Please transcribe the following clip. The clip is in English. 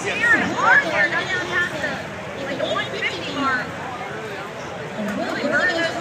here is hard. They're not past the 150 mark. Really,